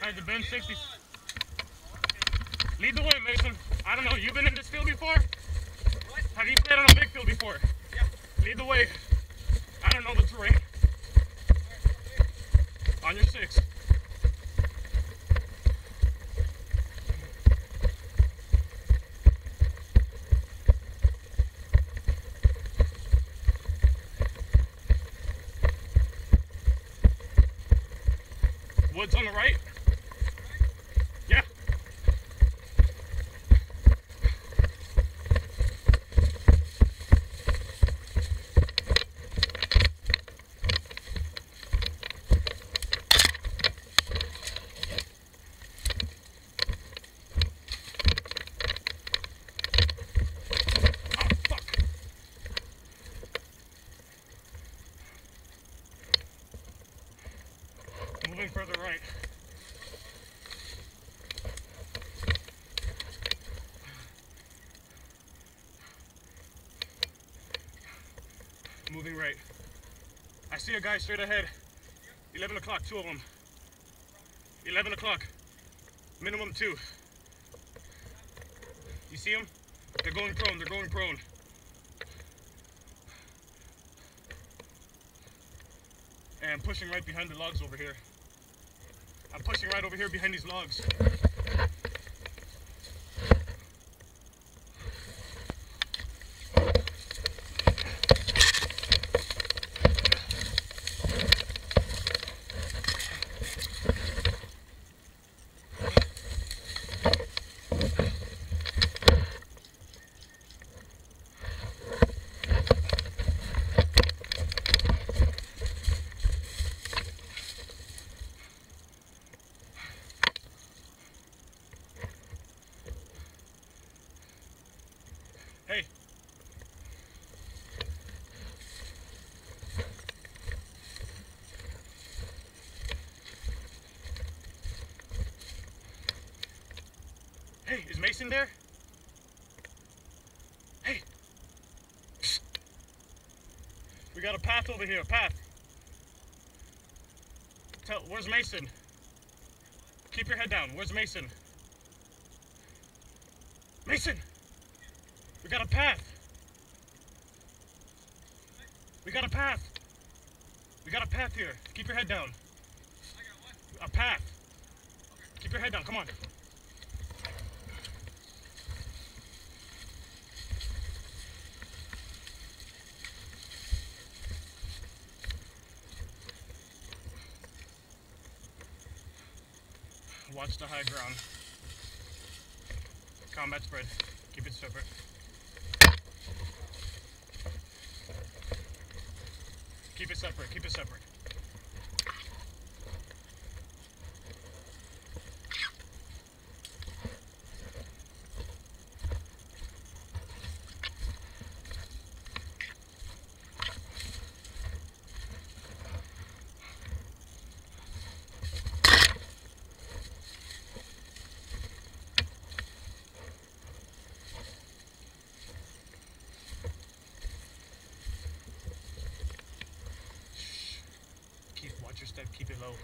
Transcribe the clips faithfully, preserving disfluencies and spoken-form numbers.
Alright, the bin sixty. Lead the way, Mason. I don't know, you've been in this field before? What? Have you played on a big field before? Yeah. Lead the way. I don't know the terrain. On your six. Woods on the right. Yeah. Moving further right. Moving right. I see a guy straight ahead. eleven o'clock, two of them. eleven o'clock. Minimum two. You see them? They're going prone, they're going prone. And I'm pushing right behind the logs over here. I'm pushing right over here behind these logs. Hey. Hey, is Mason there? Hey. Psst. We got a path over here, a path. Tell, where's Mason? Keep your head down. Where's Mason? Mason! We got a path. We got a path. We got a path here. Keep your head down. I got what? A path. Okay. Keep your head down. Come on. Watch the high ground. Combat spread. Keep it separate. Keep it separate. Keep it separate. Watch your step, keep it low.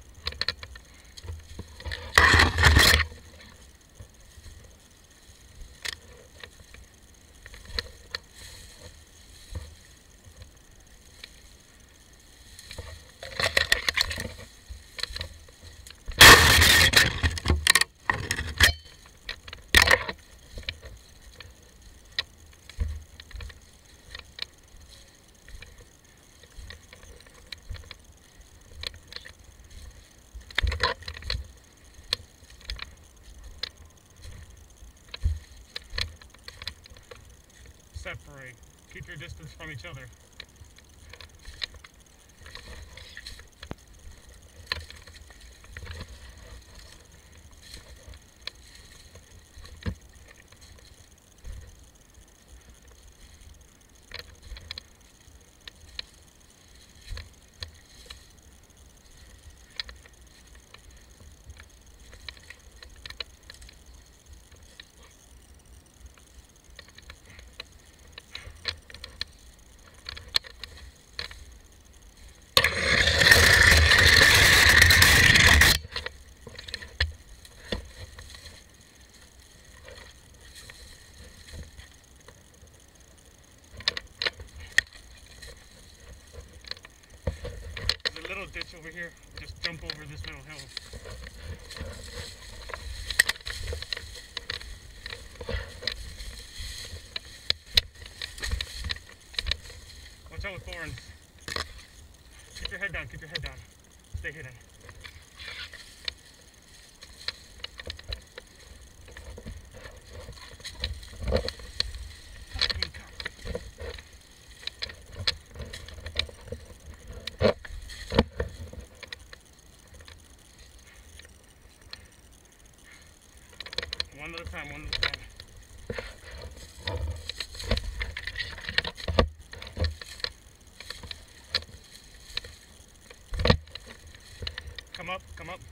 Separate. Keep your distance from each other. here. Just jump over this little hill. Watch out with thorns. Keep your head down, keep your head down. Stay hidden. One at a time, one at a time. Come up, come up.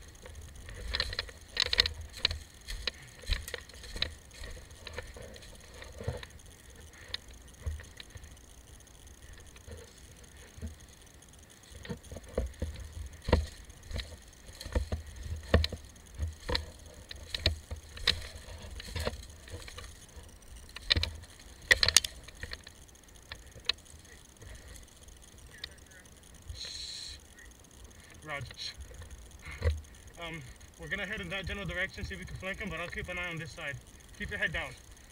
Roger. Um, we're gonna head in that general direction, see if we can flank him, but I'll keep an eye on this side. Keep your head down.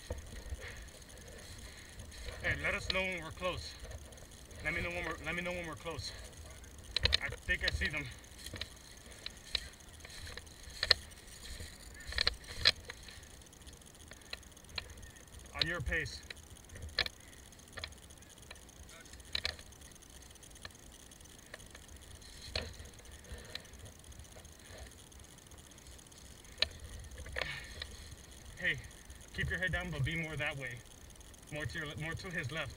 Hey, let us know when we're close. Let me know when we're let me know when we're close. I think I see them. On your pace. Hey, keep your head down, but be more that way. More to your, more to his left.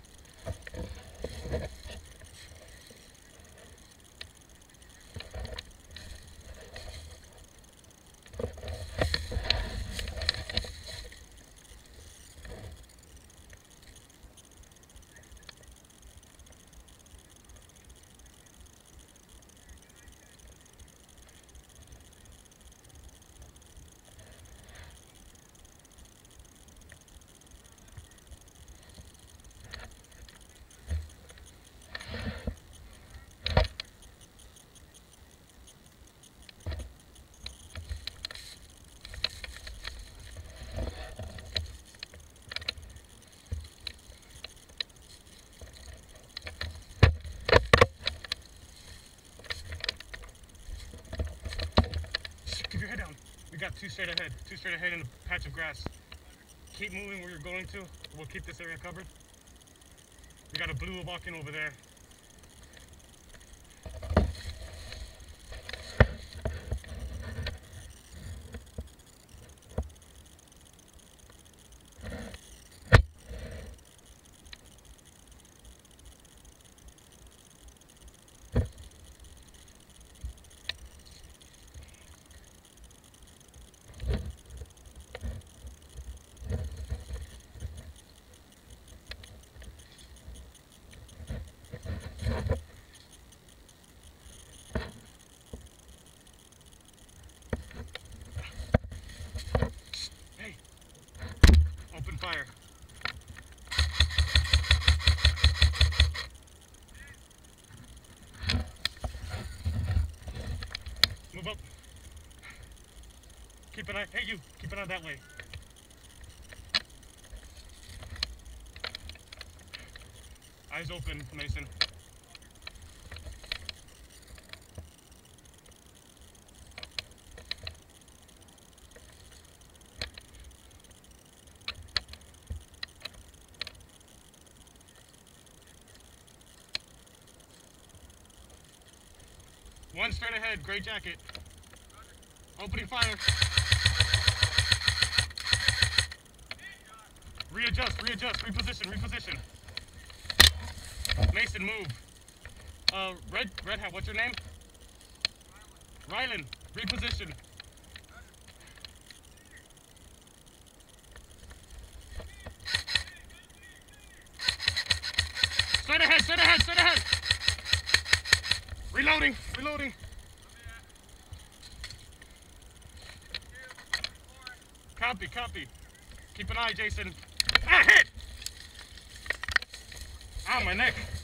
Keep your head down. We got two straight ahead. Two straight ahead in a patch of grass. Keep moving where you're going to. We'll keep this area covered. We got a blue walking over there. Open fire. Move up. Keep an eye. Hey, you. Keep an eye that way. Eyes open, Mason. One straight ahead, gray jacket. Opening fire. Readjust, readjust, reposition, reposition. Mason, move. Uh, red, red hat, what's your name? Rylan, reposition. Straight ahead, straight ahead, straight ahead. Reloading, reloading. Copy, copy. Keep an eye, Jason. Ah, hit! Ah, my neck.